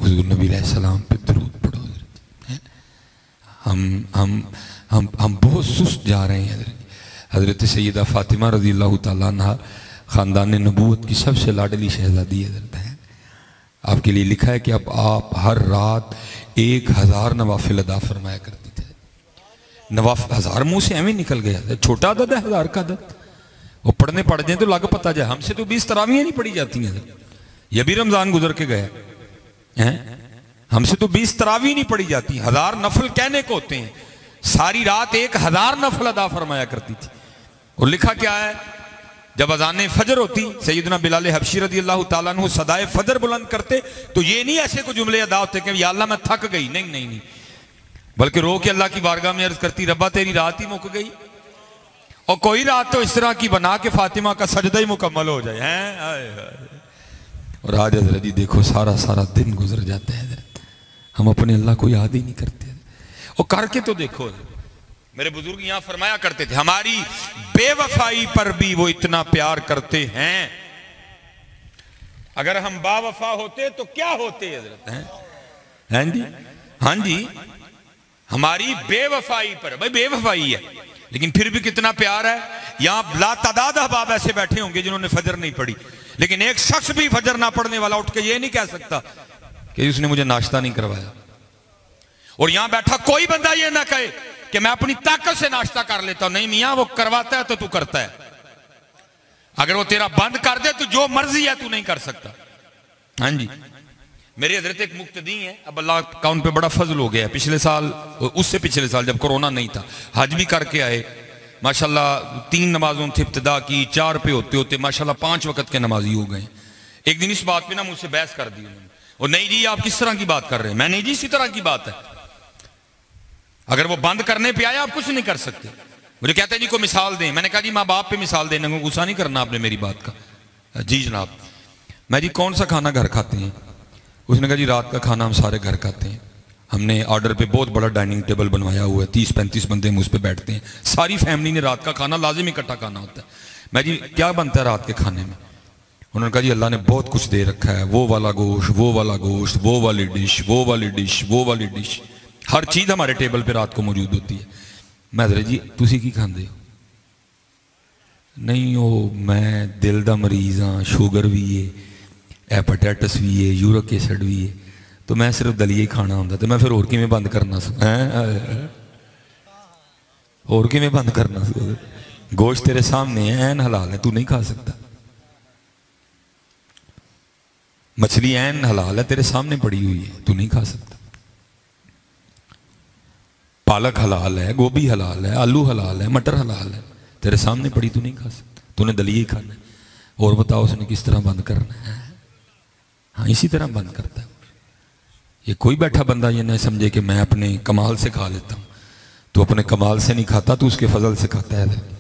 हुजूर नबी अलैहिस्सलाम पे दरूद पढ़ो। हम बहुत सुस्त जा रहे हैं। हज़रत सैयदा फ़ातिमा रज़ियल्लाहु ताला अन्हा ख़ानदान नबूवत की सबसे लाडली शहज़ादी हज़रत हैं। आपके लिए लिखा है कि अब आप हर रात 1000 नवाफिल अदा फरमाया करते थे। नवाफिल 1000 मुँह से एवं निकल गया, छोटा अदद है 1000 का अदद। वो पढ़ने पड़ जाए तो लग पता जाए। हमसे तो 20 तरावियाँ नहीं पढ़ी जाती हैं। यह भी रमज़ान गुजर के गया है, हमसे तो 20 तरावी नहीं पढ़ी जाती। 1000 नफल कहने को होते हैं। सारी रात 1000 नफल अदा फरमाया करती थी। और लिखा क्या है, जब अज़ान फजर होती सैयदना बिलाल हबशी रज़ियल्लाहु ताला अन्हु सदाए फजर बुलंद करते तो ये नहीं ऐसे को जुमले अदा होते कि या अल्लाह मैं थक गई, नहीं नहीं नहीं, बल्कि रो के अल्लाह की बारगाह में अर्ज करती रब्बा तेरी रात ही मुक गई। और कोई रात तो इस तरह की बना के फातिमा का सजदा ही मुकम्मल हो जाए हैं। और आज हज़रत जी देखो सारा सारा दिन गुजर जाता है हज़रत, हम अपने अल्लाह को याद ही नहीं करते। और करके तो देखो, मेरे बुजुर्ग यहां फरमाया करते थे हमारी बेवफाई पर भी वो इतना प्यार करते हैं। अगर हम बावफा होते तो क्या होते हज़रत हैं जी? हाँ जी, हमारी बेवफाई पर, भाई बेवफाई है लेकिन फिर भी कितना प्यार है। यहां लातादाद अहबाब ऐसे बैठे होंगे जिन्होंने फजर नहीं पढ़ी, लेकिन एक शख्स भी फजर ना पढ़ने वाला उठ के ये नहीं कह सकता कि उसने मुझे नाश्ता नहीं करवाया। और यहां बैठा कोई बंदा ये ना कहे कि मैं अपनी ताकत से नाश्ता कर लेता हूं। नहीं मियां, वो करवाता है तो तू करता है। अगर वो तेरा बंद कर दे तो जो मर्जी है तू नहीं कर सकता। हाँ जी, मेरे हजरत एक मुक्तदी है, अब अल्लाह का उन पे बड़ा फजल हो गया है। पिछले साल, उससे पिछले साल जब कोरोना नहीं था, हज भी करके आए माशाल्लाह। 3 नमाजों से इब्तिदा की, 4 पे होते होते माशाल्लाह 5 वक्त के नमाजी हो गए। एक दिन इस बात पे ना मुझसे बहस कर दी उन्होंने, और नहीं जी आप किस तरह की बात कर रहे हैं। मैं नहीं जी इसी तरह की बात है, अगर वो बंद करने पे आए आप कुछ नहीं कर सकते। मुझे कहते हैं जी को मिसाल दें। मैंने कहा जी माँ बाप पे मिसाल देने को गुस्सा नहीं करना आपने मेरी बात का। जी जनाब। मैं जी कौन सा खाना घर खाते हैं? उसने कहा जी रात का खाना हम सारे घर खाते हैं। हमने ऑर्डर पे बहुत बड़ा डाइनिंग टेबल बनवाया हुआ है, 30-35 बंदे हम उस पर बैठते हैं, सारी फैमिली ने रात का खाना लाजिम इकट्ठा खाना होता है। मैं जी क्या बनता है रात के खाने में? उन्होंने कहा जी अल्लाह ने बहुत कुछ दे रखा है, वो वाला गोश्त, वो वाला गोश्त, वो वाली डिश, वो वाली डिश, वो वाली डिश, हर चीज़ हमारे टेबल पे रात को मौजूद होती है। मैं हज़रत जी तुसी की खांदे हो? नहीं वो मैं दिल दा मरीज़ हाँ, शुगर भी है, हैपेटाइटिस भी है, यूरिक एसिड भी है, तो मैं सिर्फ दलिया ही खाना होंदा, तो मैं फिर होर किवें बंद करना सी? होर किवें बंद करना सी? गोश्त तेरे सामने है, ऐन हलाल है, तू नहीं खा सकता। मछली ऐन हलाल है, तेरे सामने पड़ी हुई है, तू नहीं खा सकता। पालक हलाल है, गोभी हलाल है, आलू हलाल है, मटर हलाल है, तेरे सामने पड़ी, तू नहीं खा सकता, तूने दलिया ही खाना है। और बताओ उसने किस तरह बंद करना है? हाँ इसी तरह बंद करता है। ये कोई बैठा बंदा ये नहीं समझे कि मैं अपने कमाल से खा लेता हूँ। तू अपने कमाल से नहीं खाता, तू उसके फजल से खाता है।